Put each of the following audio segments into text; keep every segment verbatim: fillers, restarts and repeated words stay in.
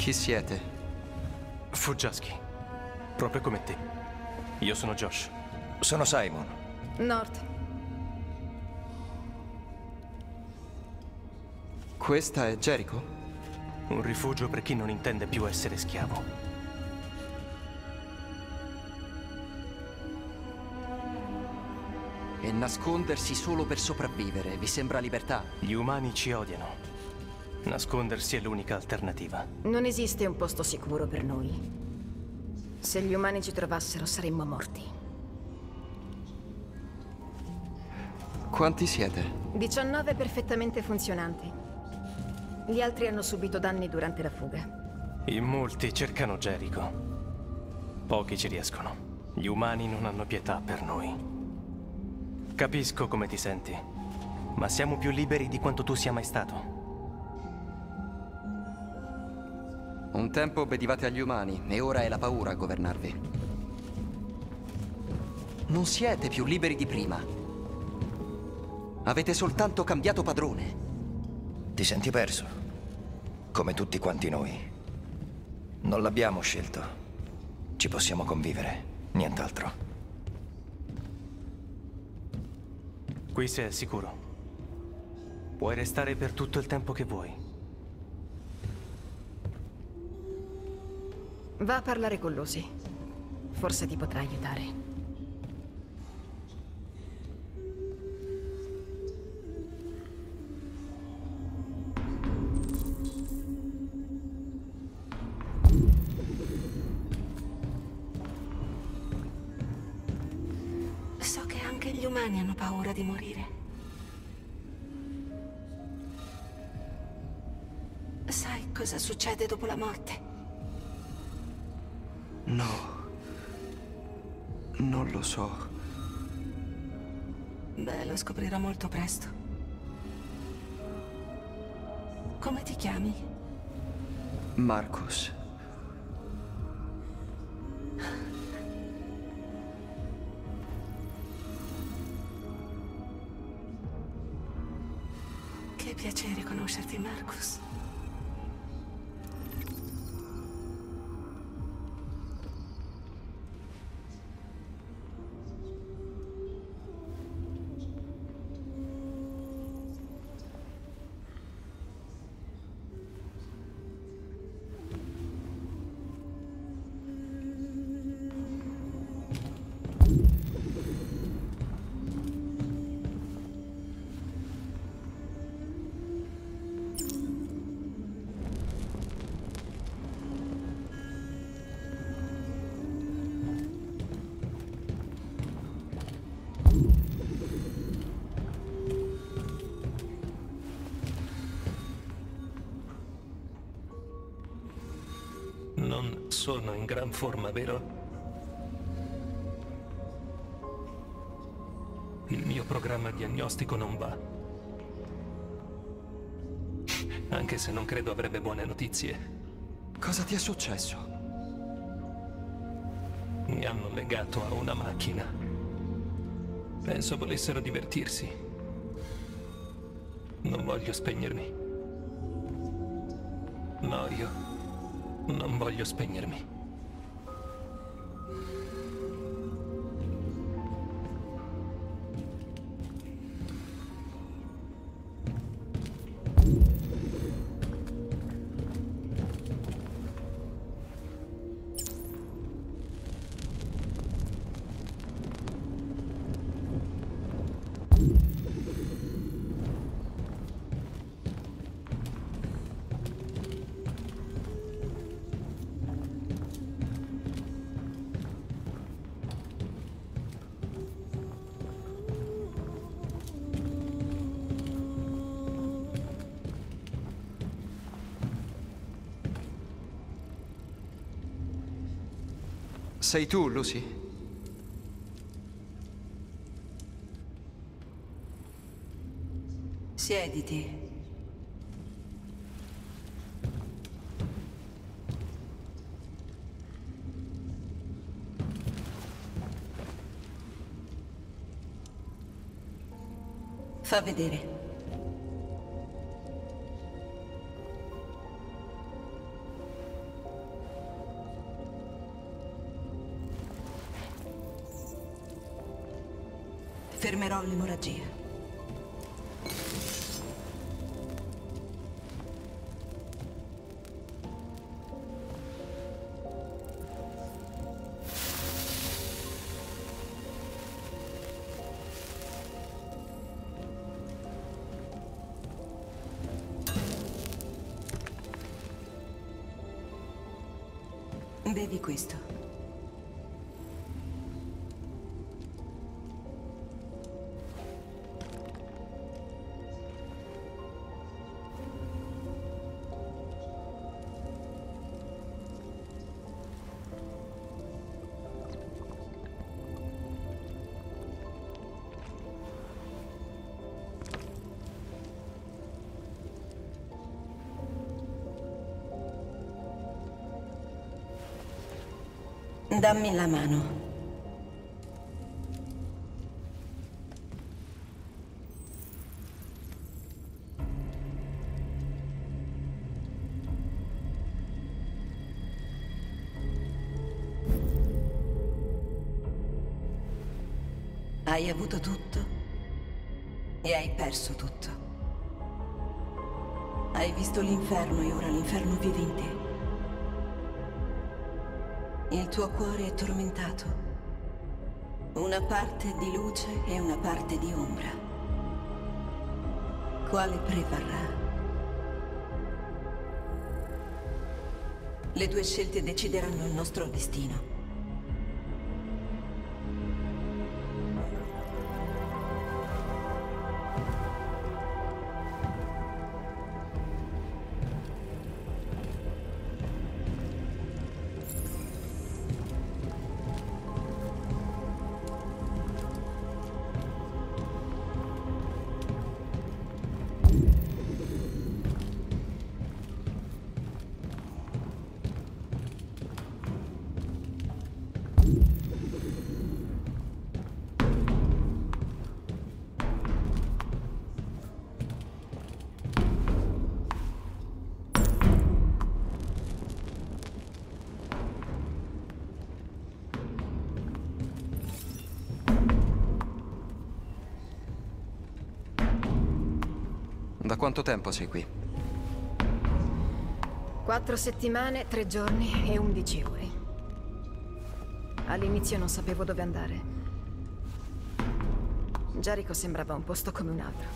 Chi siete? Fuggiaschi. Proprio come te. Io sono Josh. Sono Simon. Nord. Questa è Jericho? Un rifugio per chi non intende più essere schiavo. E nascondersi solo per sopravvivere, vi sembra libertà? Gli umani ci odiano. Nascondersi è l'unica alternativa. Non esiste un posto sicuro per noi. Se gli umani ci trovassero, saremmo morti. Quanti siete? diciannove perfettamente funzionanti. Gli altri hanno subito danni durante la fuga. In molti cercano Jericho. Pochi ci riescono. Gli umani non hanno pietà per noi. Capisco come ti senti, ma siamo più liberi di quanto tu sia mai stato. Un tempo obbedivate agli umani e ora è la paura a governarvi. Non siete più liberi di prima. Avete soltanto cambiato padrone. Ti senti perso? Come tutti quanti noi. Non l'abbiamo scelto. Ci possiamo convivere, nient'altro. Qui sei al sicuro. Puoi restare per tutto il tempo che vuoi. Va a parlare con Lucy. Forse ti potrà aiutare. So che anche gli umani hanno paura di morire. Sai cosa succede dopo la morte? No. Non lo so. Beh, lo scoprirò molto presto. Come ti chiami? Marcus. Che piacere conoscerti, Marcus. Non sono in gran forma, vero? Il mio programma diagnostico non va. Anche se non credo avrebbe buone notizie. Cosa ti è successo? Mi hanno legato a una macchina. Penso volessero divertirsi. Non voglio spegnermi. No, io non voglio spegnermi. Sei tu, Lucy? Siediti. Fa vedere. Fermerò l'emorragia. Bevi questo. Dammi la mano. Hai avuto tutto e hai perso tutto. Hai visto l'inferno e ora l'inferno vive in te. Il tuo cuore è tormentato. Una parte di luce e una parte di ombra. Quale prevarrà? Le tue scelte decideranno il nostro destino. Da quanto tempo sei qui? Quattro settimane, tre giorni e undici ore. All'inizio non sapevo dove andare. Jericho sembrava un posto come un altro.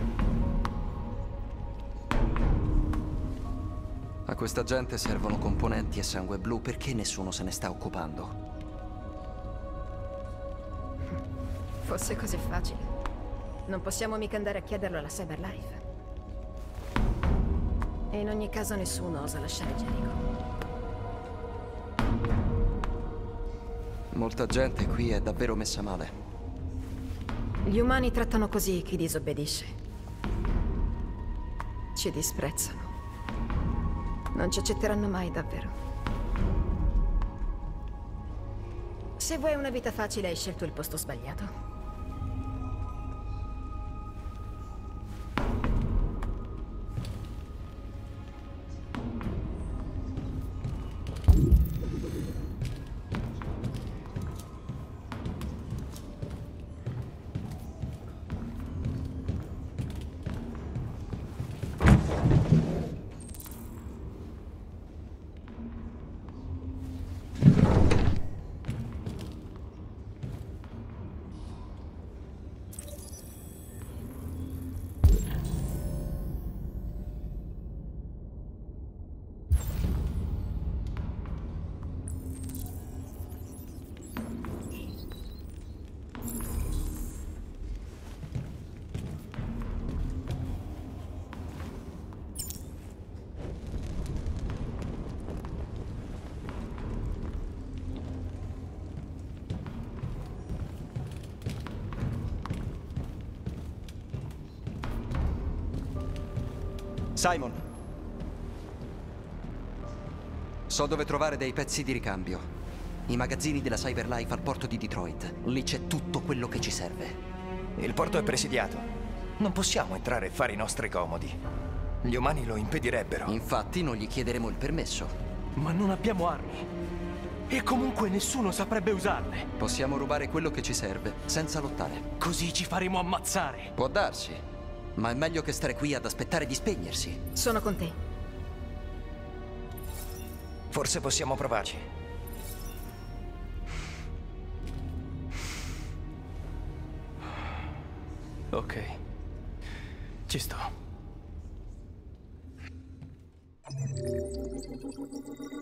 A questa gente servono componenti e sangue blu, perché nessuno se ne sta occupando? Fosse così facile. Non possiamo mica andare a chiederlo alla Cyberlife. E in ogni caso nessuno osa lasciare Jericho. Molta gente qui è davvero messa male. Gli umani trattano così chi disobbedisce. Ci disprezzano. Non ci accetteranno mai davvero. Se vuoi una vita facile hai scelto il posto sbagliato. Simon. So dove trovare dei pezzi di ricambio. I magazzini della Cyberlife al porto di Detroit. Lì c'è tutto quello che ci serve. Il porto è presidiato. Non possiamo entrare e fare i nostri comodi. Gli umani lo impedirebbero. Infatti non gli chiederemo il permesso. Ma non abbiamo armi. E comunque nessuno saprebbe usarle. Possiamo rubare quello che ci serve, senza lottare. Così ci faremo ammazzare. Può darsi, ma è meglio che stare qui ad aspettare di spegnersi. Sono con te. Forse possiamo provarci. Ok. Ci sto.